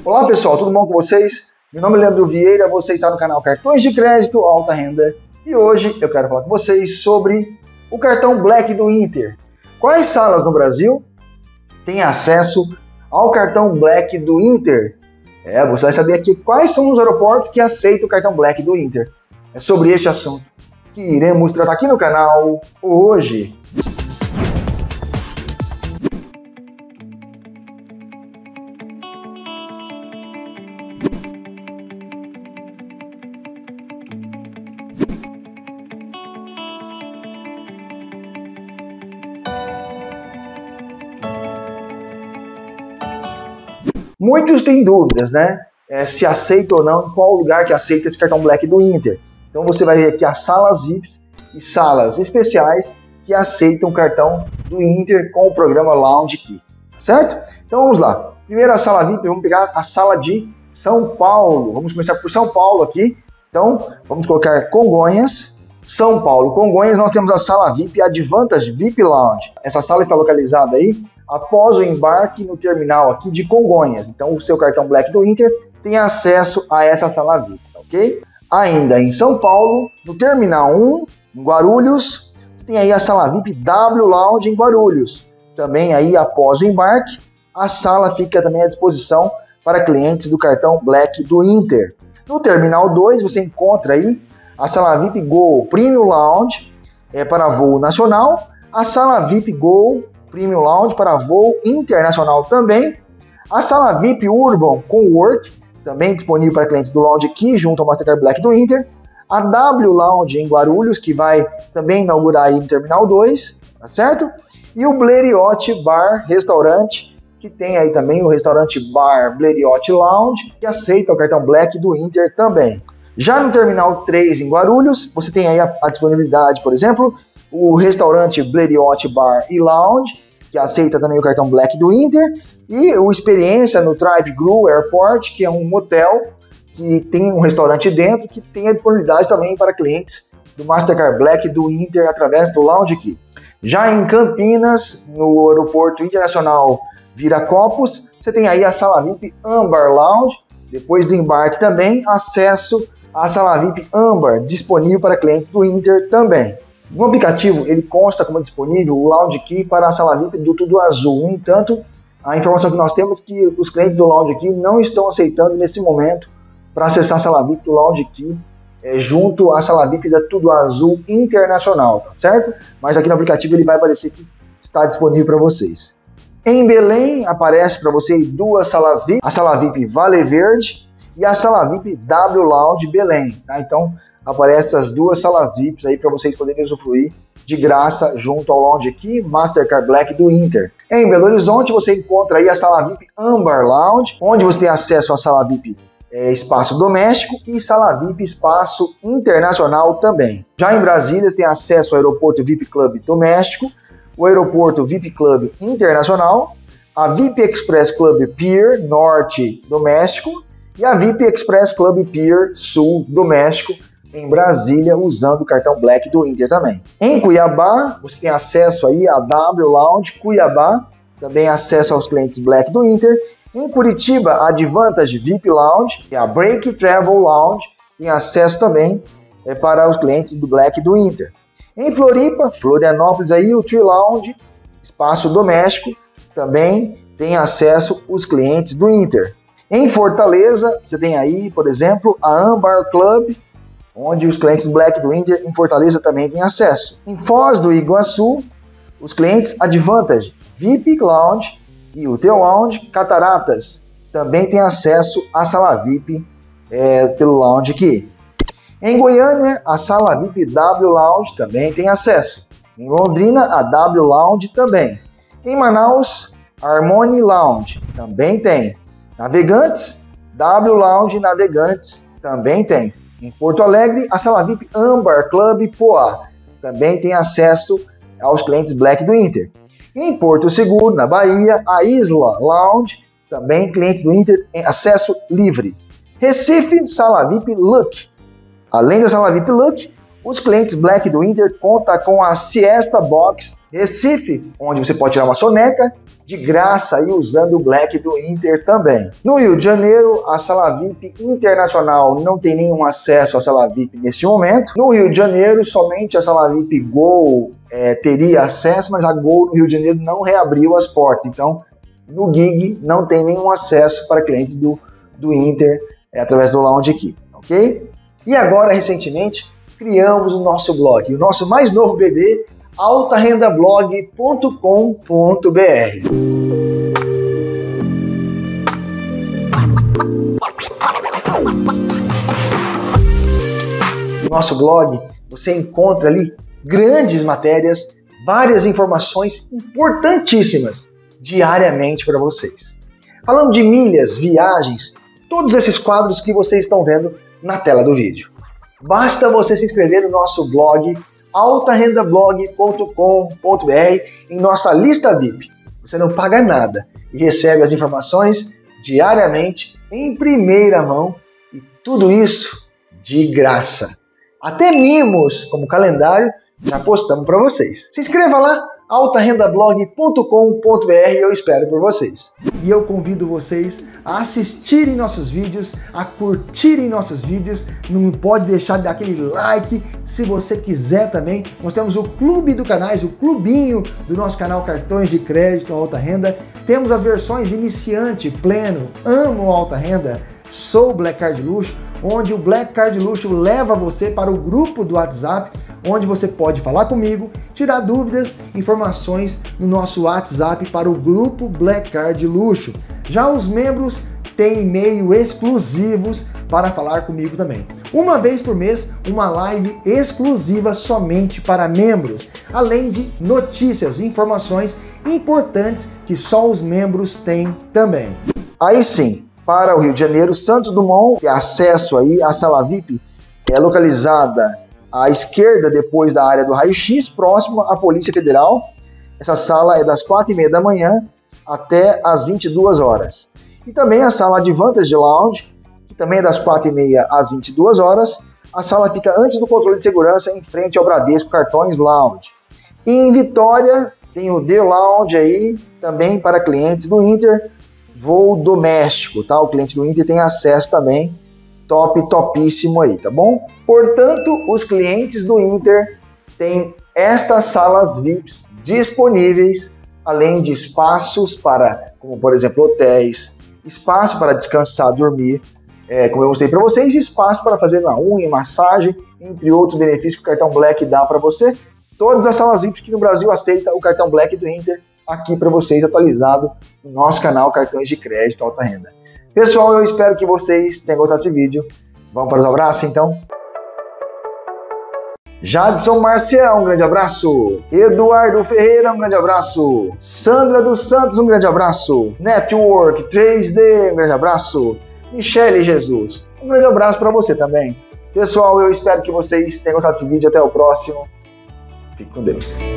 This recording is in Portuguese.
Olá pessoal, tudo bom com vocês? Meu nome é Leandro Vieira, você está no canal Cartões de Crédito Alta Renda e hoje eu quero falar com vocês sobre o cartão Black do Inter. Quais salas no Brasil têm acesso ao cartão Black do Inter? Você vai saber aqui quais são os aeroportos que aceitam o cartão Black do Inter. É sobre este assunto que iremos tratar aqui no canal hoje. Muitos têm dúvidas, né? Se aceita ou não, em qual lugar que aceita esse cartão Black do Inter. Então você vai ver aqui as salas VIPs e salas especiais que aceitam o cartão do Inter com o programa Lounge Key, certo? Então vamos lá. Primeira sala VIP, vamos pegar a sala de São Paulo. Vamos começar por São Paulo aqui. Então vamos colocar Congonhas, São Paulo. Congonhas, nós temos a sala VIP Advantage VIP Lounge. Essa sala está localizada aí após o embarque no terminal aqui de Congonhas. Então o seu cartão Black do Inter tem acesso a essa sala VIP, ok? Ainda em São Paulo, no terminal 1, em Guarulhos, você tem aí a sala VIP W Lounge em Guarulhos. Também aí após o embarque, a sala fica também à disposição para clientes do cartão Black do Inter. No terminal 2, você encontra aí a sala VIP Gol Premium Lounge para voo nacional, a sala VIP Gol Premium Lounge para voo internacional também, a sala VIP Urban Cowork, também disponível para clientes do Lounge Key junto ao Mastercard Black do Inter, a W Lounge em Guarulhos, que vai também inaugurar aí no Terminal 2, tá certo? E o Blériot Bar Restaurante, que tem aí também o restaurante Bar Blériot Lounge, que aceita o cartão Black do Inter também. Já no Terminal 3 em Guarulhos, você tem aí a disponibilidade, por exemplo, o restaurante Blériot Bar e Lounge, que aceita também o cartão Black do Inter, e o Experiência no Tribe Gru Airport, que é um motel que tem um restaurante dentro, que tem a disponibilidade também para clientes do Mastercard Black do Inter através do Lounge Key. Já em Campinas, no Aeroporto Internacional Viracopos, você tem aí a sala VIP Ambar Lounge, depois do embarque também, acesso à sala VIP Ambar, disponível para clientes do Inter também. No aplicativo, ele consta como disponível o Lounge Key para a sala VIP do Tudo Azul. No entanto, a informação que nós temos é que os clientes do Lounge Key não estão aceitando nesse momento para acessar a sala VIP do Lounge Key junto à sala VIP da Tudo Azul Internacional, tá certo? Mas aqui no aplicativo ele vai aparecer que está disponível para vocês. Em Belém, aparece para vocês duas salas VIP, a sala VIP Vale Verde e a sala VIP W Lounge Belém, tá? Então, aparecem as duas salas VIPs aí para vocês poderem usufruir de graça junto ao Lounge Key Mastercard Black do Inter. Em Belo Horizonte você encontra aí a sala VIP Ambar Lounge, onde você tem acesso à sala VIP Espaço Doméstico e sala VIP Espaço Internacional também. Já em Brasília você tem acesso ao Aeroporto VIP Club Doméstico, o Aeroporto VIP Club Internacional, a VIP Express Club Pier Norte Doméstico e a VIP Express Club Pier Sul Doméstico em Brasília, usando o cartão Black do Inter também. Em Cuiabá, você tem acesso aí a W Lounge Cuiabá, também acesso aos clientes Black do Inter. Em Curitiba, a Advantage VIP Lounge e a Break Travel Lounge tem acesso também para os clientes do Black do Inter. Em Floripa, Florianópolis, aí o Tree Lounge, espaço doméstico, também tem acesso os clientes do Inter. Em Fortaleza, você tem aí, por exemplo, a Ambar Club, onde os clientes Black do Inter em Fortaleza também têm acesso. Em Foz do Iguaçu, os clientes Advantage VIP Lounge e o Teu Lounge Cataratas também têm acesso à sala VIP pelo Lounge Key. Em Goiânia, a sala VIP W Lounge também tem acesso. Em Londrina, a W Lounge também. Em Manaus, a Harmony Lounge também tem. Navegantes, W Lounge Navegantes também tem. Em Porto Alegre, a sala VIP Ambar Club Poá também tem acesso aos clientes Black do Inter. Em Porto Seguro, na Bahia, a Isla Lounge, também clientes do Inter em acesso livre. Recife, sala VIP Look. Além da sala VIP Look, os clientes Black do Inter contam com a Siesta Box Recife, onde você pode tirar uma soneca de graça aí usando o Black do Inter também. No Rio de Janeiro, a sala VIP internacional não tem nenhum acesso à sala VIP neste momento. No Rio de Janeiro, somente a sala VIP Gol teria acesso, mas a Gol no Rio de Janeiro não reabriu as portas. Então, no Gig não tem nenhum acesso para clientes do Inter através do Lounge aqui, ok? E agora, recentemente, criamos o nosso blog, o nosso mais novo bebê, altarendablog.com.br. No nosso blog, você encontra ali grandes matérias, várias informações importantíssimas diariamente para vocês. Falando de milhas, viagens, todos esses quadros que vocês estão vendo na tela do vídeo. Basta você se inscrever no nosso blog altarendablog.com.br em nossa lista VIP. Você não paga nada e recebe as informações diariamente em primeira mão e tudo isso de graça. Até mimos como calendário já postamos para vocês. Se inscreva lá, altarendablog.com.br, eu espero por vocês. E eu convido vocês a assistirem nossos vídeos, a curtirem nossos vídeos, não pode deixar de dar aquele like, se você quiser também. Nós temos o clube do canais, o clubinho do nosso canal Cartões de Crédito Alta Renda. Temos as versões iniciante, pleno, amo alta renda, sou Black Card Luxo, onde o Black Card Luxo leva você para o grupo do WhatsApp, onde você pode falar comigo, tirar dúvidas, informações no nosso WhatsApp para o grupo Black Card Luxo. Já os membros têm e-mail exclusivos para falar comigo também. Uma vez por mês, uma live exclusiva somente para membros, além de notícias e informações importantes que só os membros têm também. Aí sim, para o Rio de Janeiro, Santos Dumont, que é acesso aí à sala VIP, é localizada à esquerda depois da área do raio-x, próximo à Polícia Federal. Essa sala é das 4h30 da manhã até as 22 horas. E também a sala Advantage Lounge, que também é das 4h30 às 22 horas. A sala fica antes do controle de segurança, em frente ao Bradesco Cartões Lounge. E em Vitória tem o The Lounge aí, também para clientes do Inter, voo doméstico, tá? O cliente do Inter tem acesso também, topíssimo aí, tá bom? Portanto, os clientes do Inter têm estas salas VIPs disponíveis, além de espaços para, como por exemplo, hotéis, espaço para descansar, dormir, como eu mostrei para vocês, espaço para fazer uma unha, massagem, entre outros benefícios que o cartão Black dá para você. Todas as salas VIPs que no Brasil aceita o cartão Black do Inter, aqui para vocês, atualizado no nosso canal Cartões de Crédito Alta Renda. Pessoal, eu espero que vocês tenham gostado desse vídeo. Vamos para os abraços, então? Jadson Marcial, um grande abraço. Eduardo Ferreira, um grande abraço. Sandra dos Santos, um grande abraço. Network 3D, um grande abraço. Michele Jesus, um grande abraço para você também. Pessoal, eu espero que vocês tenham gostado desse vídeo. Até o próximo. Fique com Deus.